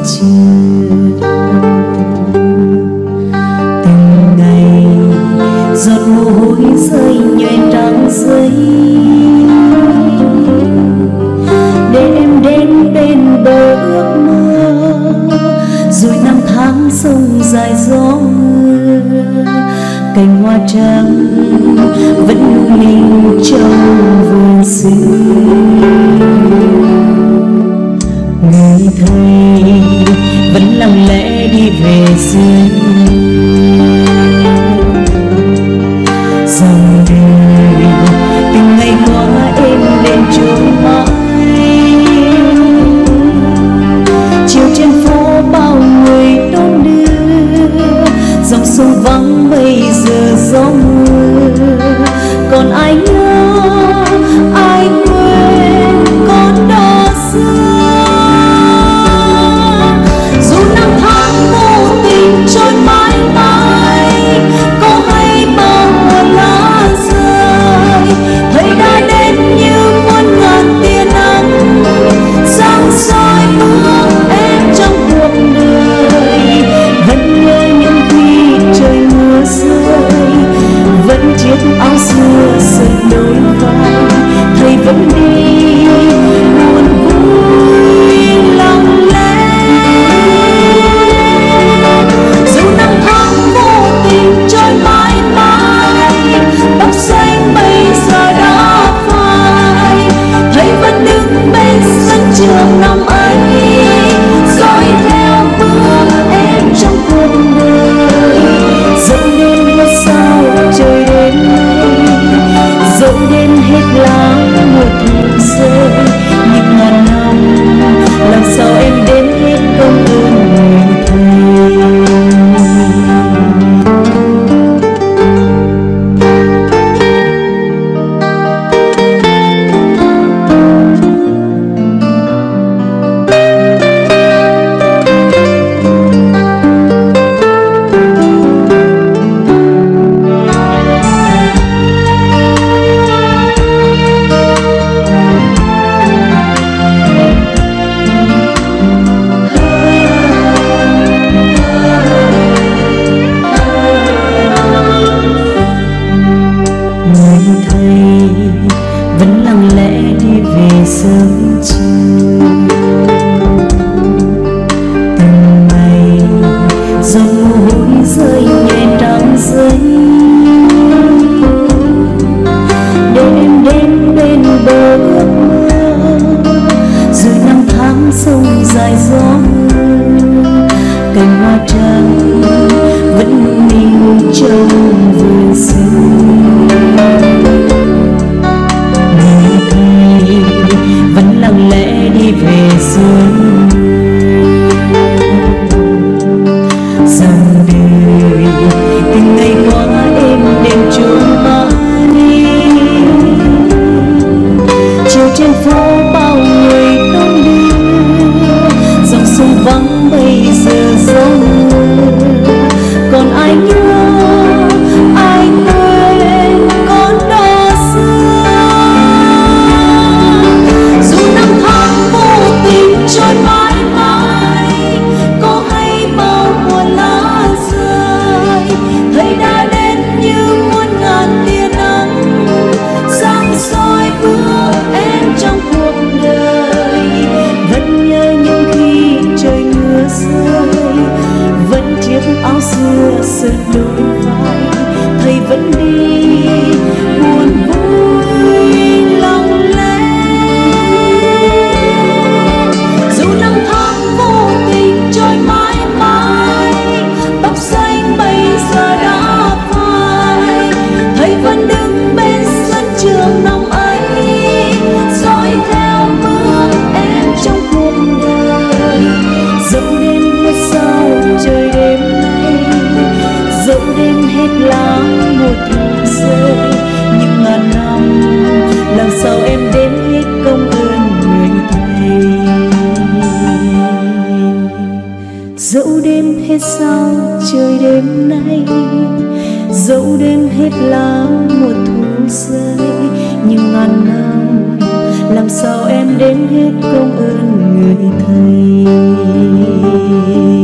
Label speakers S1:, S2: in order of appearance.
S1: chưa từng ngày giọt mồ hôi rơi nhoẻn trắng giấy để em đến bên bờ ước mơ, rồi năm tháng sông dài gió mưa, cành hoa trắng vẫn lung linh trong vườn xưa. Người thầy vẫn lặng lẽ đi về rừng, dòng đời từng ngày qua êm đềm trôi mãi. Chiều trên phố bao người đón đưa, dòng sông vắng bây giờ gió mưa, còn ai nhớ ai quên con đó xưa. Dù năm tháng vô tình trôi mãi mãi, có hay bao mùa lá rơi, thầy đã đến như muôn ngàn tia nắng sáng soi bước em trong cuộc đời. Vẫn nhớ những khi trời mưa rơi, vẫn chiếc áo xưa sợi đôi vai, thầy vẫn đi buồn vui lặng lẽ. Dù năm tháng vô tình trôi mãi mãi, tóc xanh bây giờ đã phai, thầy vẫn đứng bên sân trường năm ấy, dõi theo bước em trong cuộc đời. Dẫu đêm hết sao trời đêm nay, dẫu đêm hết lá mùa thu rơi, nhưng ngàn năm làm sao em đến hết công ơn người thầy. Vẫn lặng lẽ đi về sớm chiều, từng ngày giọt mồ hôi rơi nhẹ trắng giấy, để em đến bên bờ ước mơ, rồi năm tháng sông dài gió mưa, cành hoa trắng vẫn lung linh trong vườn xưa. Vẫn lặng lẽ đi về sớm, dòng đời từng ngày qua êm đềm trôi mãi. Chiều trên phố bao người đón đưa, dòng sông vắng bây giờ gió mưa, còn ai nhớ ai quên con đó xưa. Trôi mãi mãi, có hay bao mùa lá rơi, thầy đã đến như muôn ngàn tia nắng sáng soi bước em trong cuộc đời. Vẫn nhớ những khi trời mưa rơi, vẫn chiếc áo xưa sợi đôi vai, thầy vẫn đi buồn vui lặng lẽ. Trôi mãi mãi, tóc xanh bây giờ đã phai, thầy vẫn đứng bên sân trường năm ấy, dõi theo bước em trong cuộc đời. Dẫu đêm hết sao trời đêm nay, dẫu đêm hết lá mùa thu rơi, nhưng ngàn năm làm sao em đến hết công ơn người thầy. Dẫu đêm hết sao trời đêm nay, dẫu đêm hết lá mùa thu rơi, nhưng ngàn năm làm sao em đến hết công ơn người thầy. đời.